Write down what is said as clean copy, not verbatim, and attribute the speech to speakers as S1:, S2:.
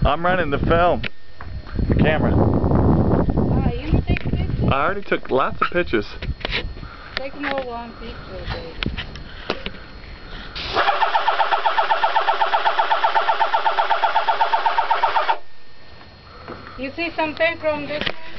S1: I'm running the film. The camera.
S2: You want to take a picture?
S1: I already took lots of pictures.
S2: Take more one picture, baby. You see something from this one?